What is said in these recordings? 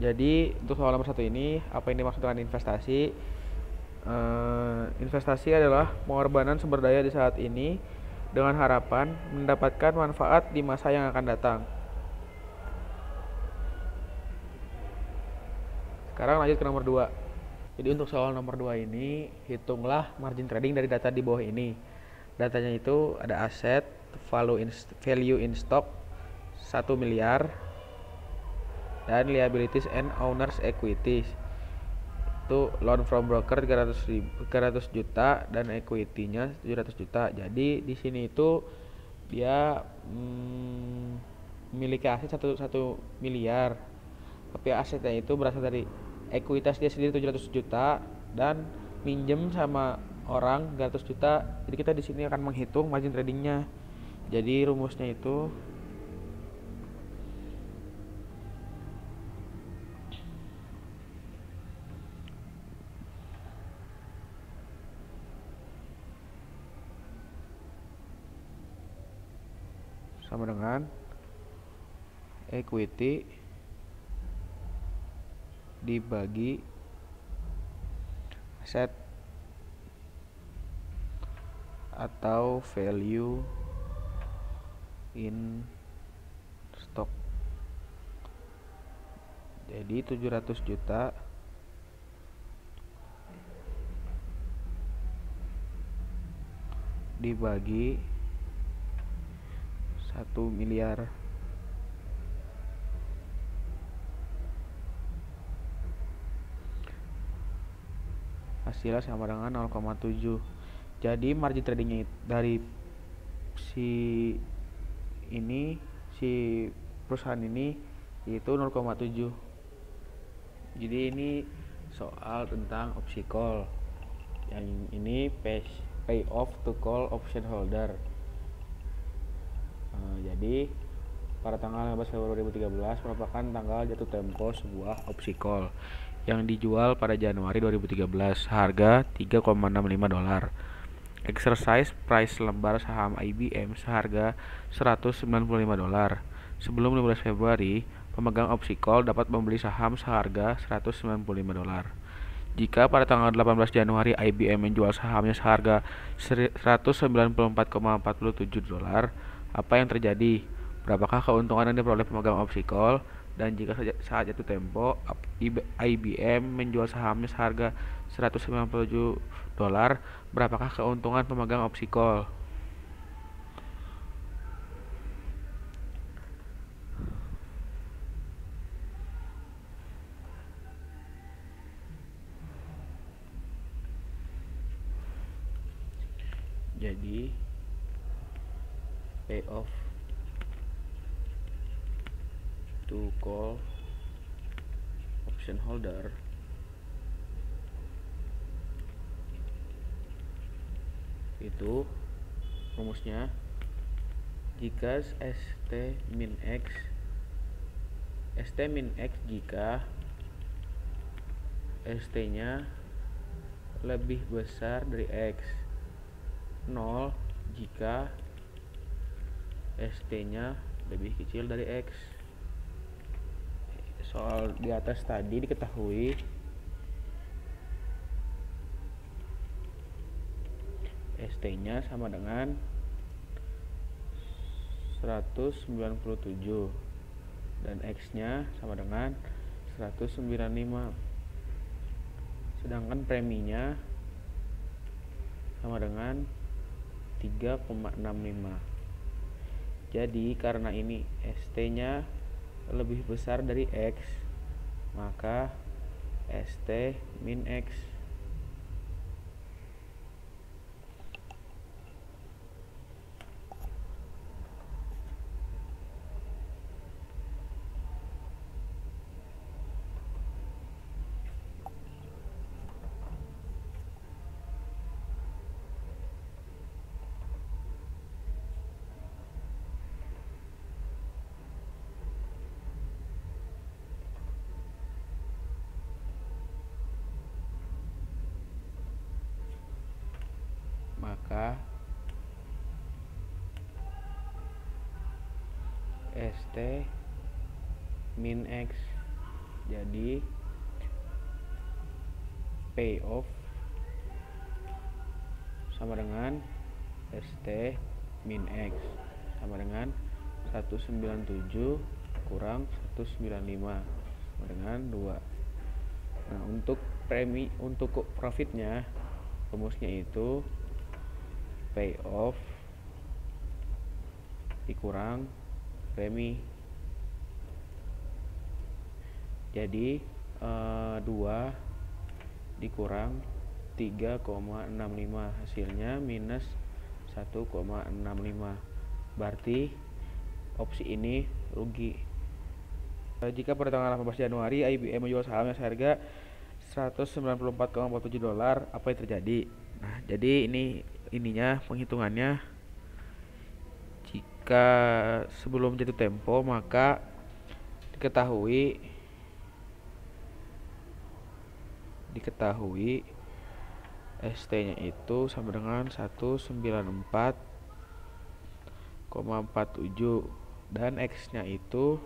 Jadi untuk soal nomor satu ini, apa yang dimaksud dengan investasi? Investasi adalah pengorbanan sumber daya di saat ini dengan harapan mendapatkan manfaat di masa yang akan datang. Sekarang lanjut ke nomor 2. Jadi untuk soal nomor 2 ini, hitunglah margin trading dari data di bawah ini. Datanya itu ada aset, value in stock 1 miliar, dan liabilities and owners equities. Itu loan from broker 300 juta dan equity-nya 700 juta. Jadi di sini itu dia memiliki aset 1 miliar. Tapi asetnya itu berasal dari ekuitas dia sendiri 700 juta dan minjem sama orang 300 juta. Jadi kita di sini akan menghitung margin tradingnya. Jadi rumusnya itu sama dengan equity dibagi aset atau value in stock. Jadi 700 juta dibagi 1 miliar. Hasilnya sama dengan 0,7. Jadi margin tradingnya dari si perusahaan ini itu 0,7. Jadi ini soal tentang opsi call. Yang ini pay off to call option holder. Jadi pada tanggal 15 Februari 2013 merupakan tanggal jatuh tempo sebuah opsi call yang dijual pada Januari 2013 harga $3,65. Exercise price lembar saham IBM seharga $195. Sebelum 15 Februari, pemegang opsi call dapat membeli saham seharga $195. Jika pada tanggal 18 Januari IBM menjual sahamnya seharga $194,47, apa yang terjadi? Berapakah keuntungan yang diperoleh pemegang opsi call? Dan jika saat jatuh tempo IBM menjual sahamnya seharga $197, berapakah keuntungan pemegang opsi call? Jadi pay off to call option holder itu rumusnya jika ST min X jika ST nya lebih besar dari X, 0 jika ST nya lebih kecil dari X. Soal di atas tadi diketahui ST nya sama dengan 197 dan X nya sama dengan 195, sedangkan preminya sama dengan 3,65. Jadi karena ini ST nya lebih besar dari X, maka ST min X. Maka ST min X Jadi payoff sama dengan ST min X sama dengan 197 kurang 195 sama dengan 2. Nah, untuk profitnya rumusnya itu payoff dikurang premi. Jadi 2 dikurang 3,65 hasilnya minus 1,65. Berarti opsi ini rugi. Jika pada tanggal 18 Januari IBM menjual sahamnya seharga $194,47, apa yang terjadi? Nah, jadi ininya penghitungannya, jika sebelum jatuh tempo maka diketahui ST-nya itu sama dengan 194,47 dan X-nya itu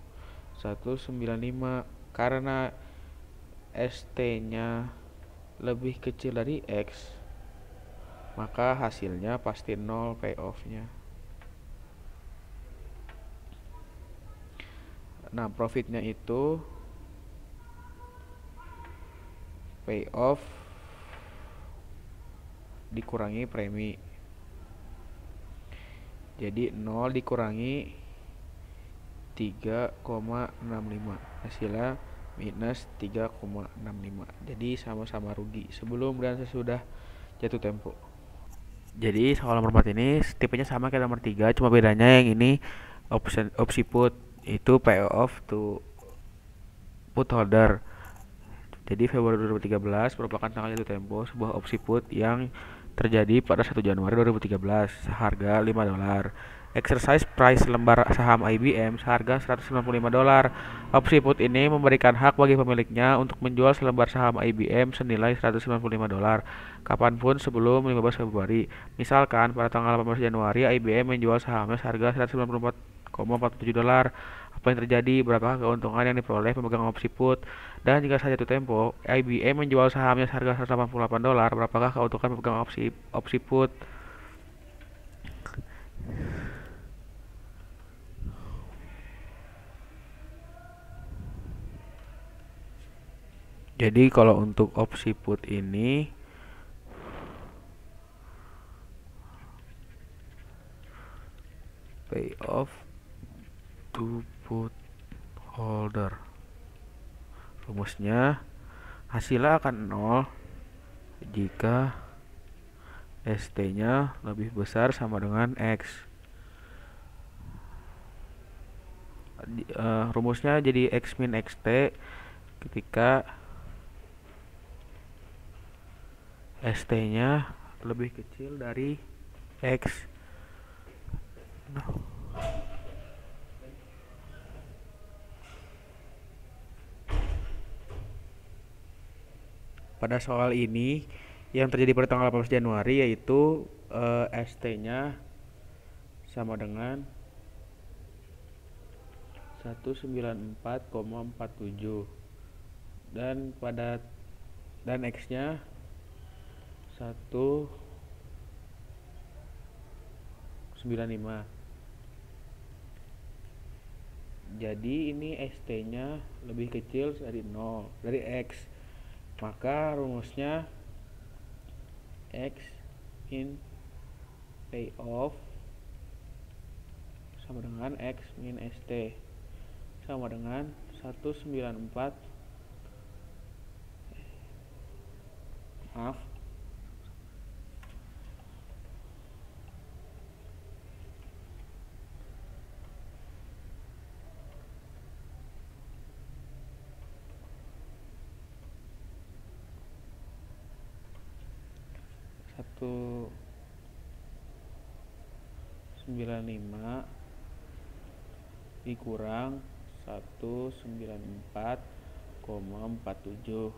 195. Karena ST-nya lebih kecil dari X, maka hasilnya pasti 0 payoff-nya. Nah, profitnya itu payoff dikurangi premi. Jadi 0 dikurangi 3,65, hasilnya minus 3,65. Jadi sama-sama rugi sebelum dan sesudah jatuh tempo. Jadi soal nomor 4 ini tipenya sama kayak nomor 3, cuma bedanya yang ini opsi put itu payoff to put holder. Jadi Februari 2013 merupakan tanggal jatuh tempo sebuah opsi put yang terjadi pada 1 Januari 2013 seharga $5. Exercise price lembar saham IBM seharga $195. Opsi put ini memberikan hak bagi pemiliknya untuk menjual selembar saham IBM senilai $195 kapanpun sebelum 15 Februari. Misalkan pada tanggal 18 Januari IBM menjual sahamnya seharga $194,47. Apa yang terjadi? Berapakah keuntungan yang diperoleh pemegang opsi put? Dan jika saja jatuh tempo IBM menjual sahamnya seharga $188, berapakah keuntungan pemegang opsi put? Jadi kalau untuk opsi put ini payoff to put holder, rumusnya hasilnya akan 0 jika ST-nya lebih besar sama dengan X. Rumusnya jadi X min XT ketika ST-nya lebih kecil dari X. Pada soal ini yang terjadi pada tanggal 18 Januari yaitu ST-nya sama dengan 194,47 dan X-nya 195. Jadi ini ST-nya lebih kecil dari X. Maka rumusnya X min payoff sama dengan X min ST sama dengan 194 maaf 195 dikurang 194,47,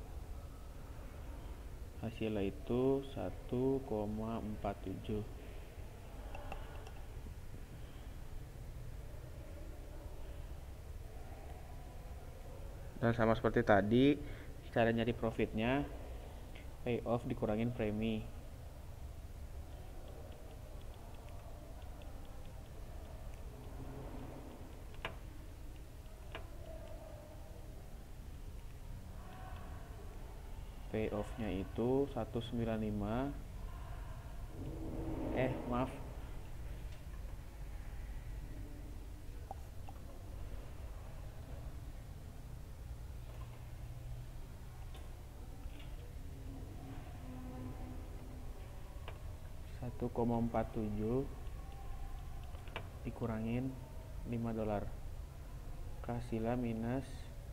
hasilnya itu 1,47. Dan sama seperti tadi, cara nyari profitnya payoff dikurangin premi. Payoff-nya itu 195, maaf, 1,47 dikurangin $5, hasilnya minus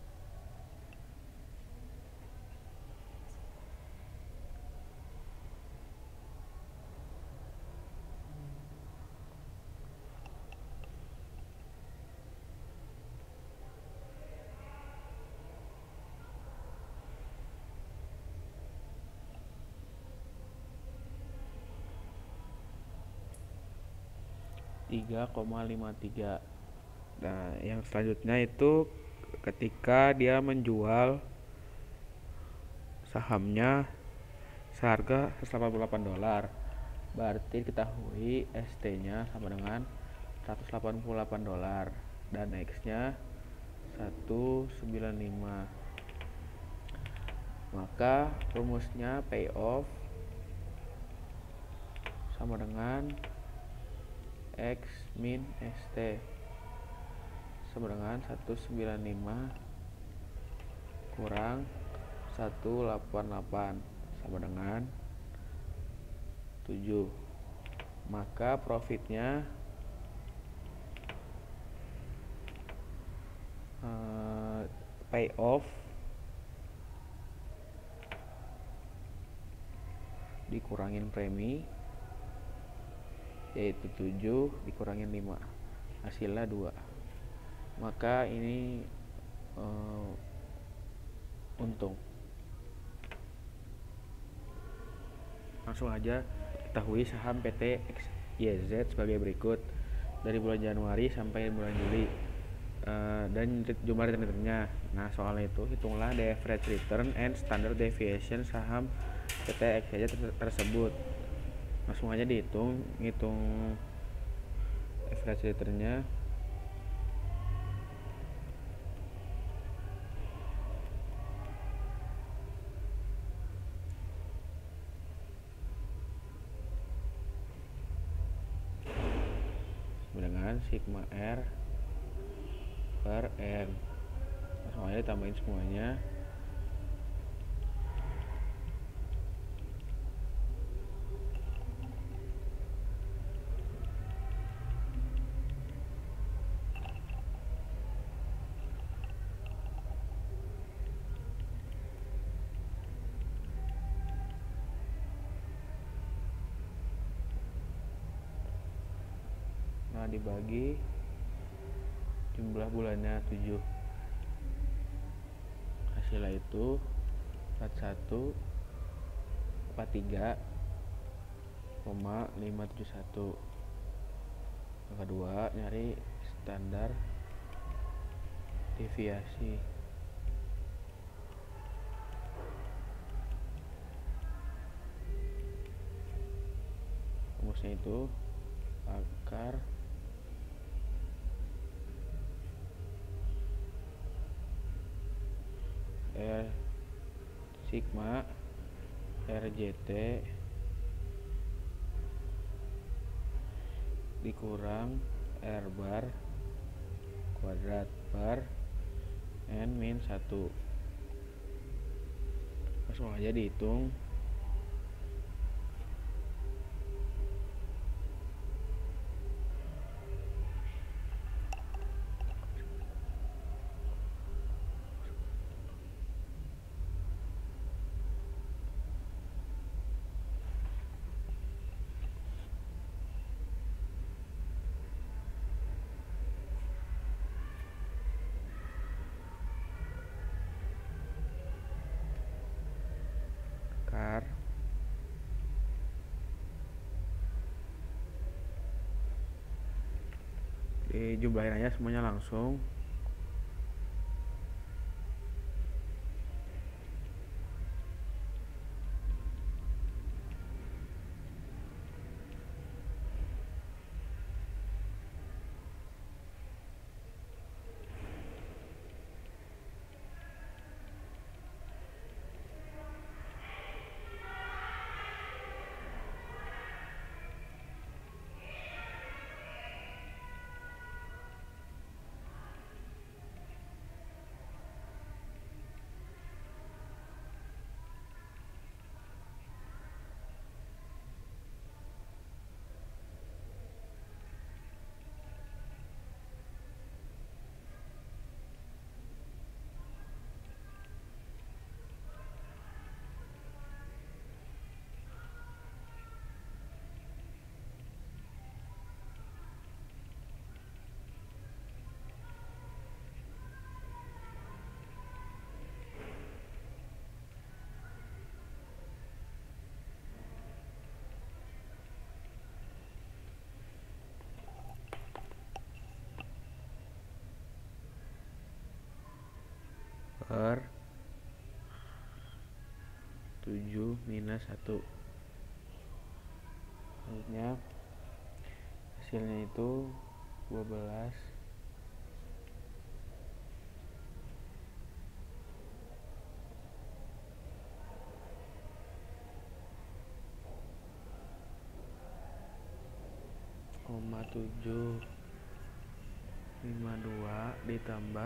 3,53. Nah, yang selanjutnya itu ketika dia menjual sahamnya seharga $188, berarti diketahui ST-nya sama dengan $188 dan X-nya 195. Maka rumusnya payoff sama dengan X min ST sama dengan 195 kurang 188 sama dengan 7. Maka profitnya payoff dikurangin premi yaitu 7 dikurangin 5, hasilnya 2. Maka ini untung. Langsung aja ketahui saham PT XYZ sebagai berikut dari bulan Januari sampai bulan Juli dan jumlah returnnya. Nah, soalnya itu hitunglah the average return and standard deviation saham PT XYZ tersebut. Langsung aja ngitung average returnnya. Dengan sigma R per N. Langsung aja tambahin semuanya. Nah, dibagi jumlah bulannya 7, hasilnya itu 4143,571. Yang kedua, nyari standar deviasi. Rumusnya itu akar sigma RJT dikurang R bar kuadrat per N min 1. Langsung aja dihitung. Akar dijumlahin aja semuanya langsung. per 7 minus 1. Selanjutnya hasilnya itu 12 752 ditambah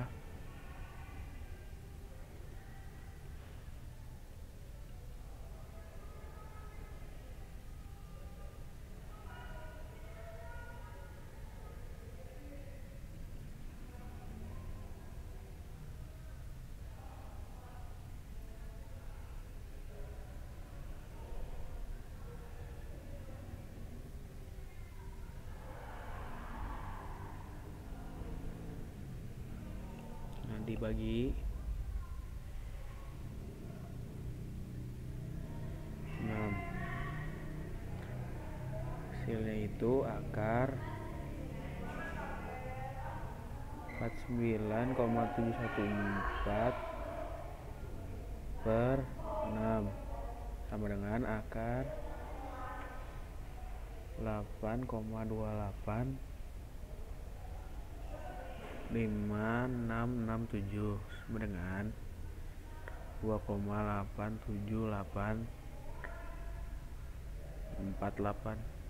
6 dibagi 6, hasilnya itu akar 49,714 per 6 sama dengan akar 8,285667 sama dengan 2,87848.